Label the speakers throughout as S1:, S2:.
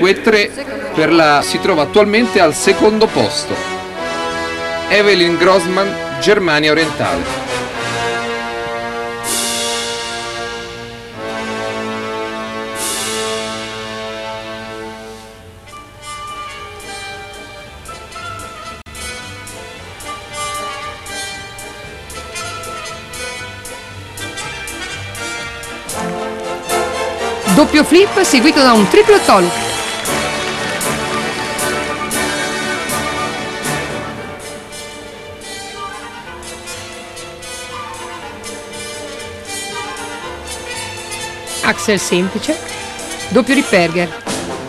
S1: 2-3 si trova attualmente al secondo posto. Evelyn Grossman, Germania Orientale.
S2: Doppio flip seguito da un triplo toe loop. Axel semplice, doppio ripperger.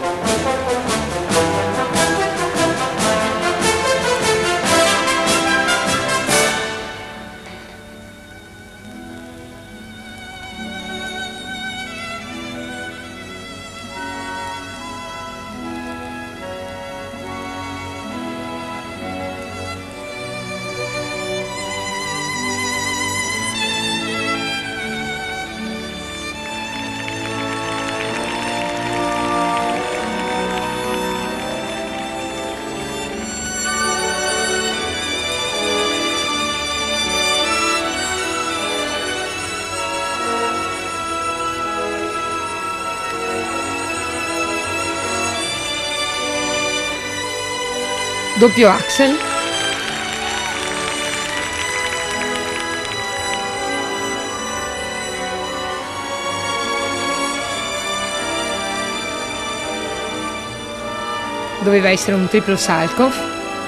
S2: Doppio axel. Doveva essere un triplo Salchow.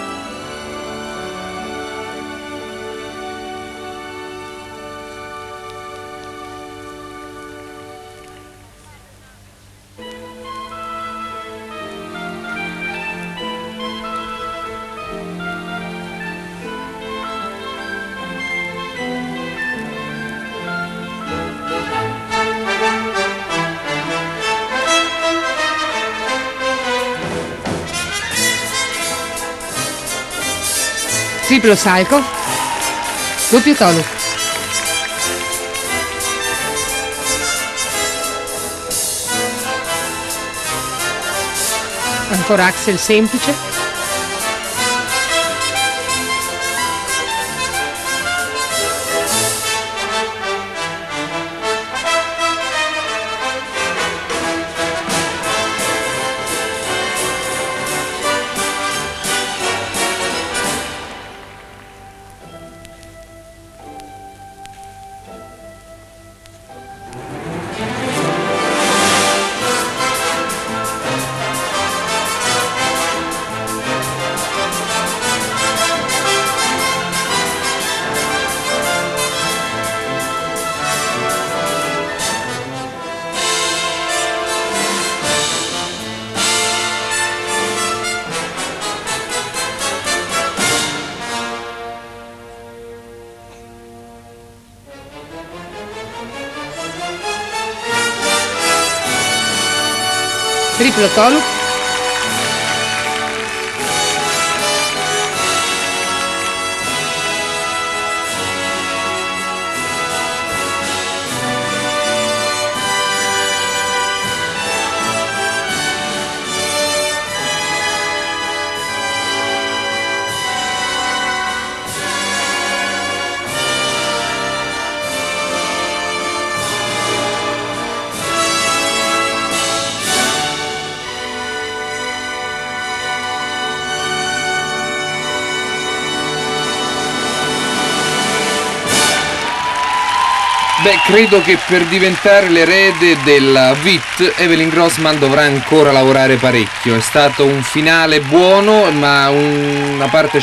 S2: Triplo Salchow, doppio toe loop. Ancora axel semplice. Triplo toe loop.
S1: Beh, credo che per diventare l'erede della VIT Evelyn Grossman dovrà ancora lavorare parecchio. È stato un finale buono, ma una parte...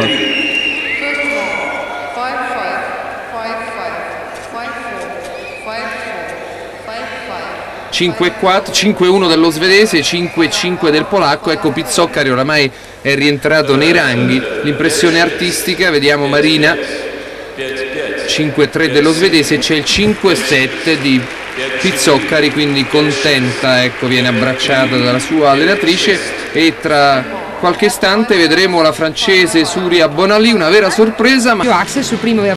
S1: 5-4, 5-1 dello svedese, 5-5 del polacco. Ecco, Pizzoccari oramai è rientrato nei ranghi. L'impressione artistica, vediamo Marina, 5-3 dello svedese, c'è il 5-7 di Pizzoccari, quindi contenta, ecco, viene abbracciata dalla sua allenatrice, e tra qualche istante vedremo la francese Surya Bonali, una vera sorpresa. Ma
S2: Axel sul primo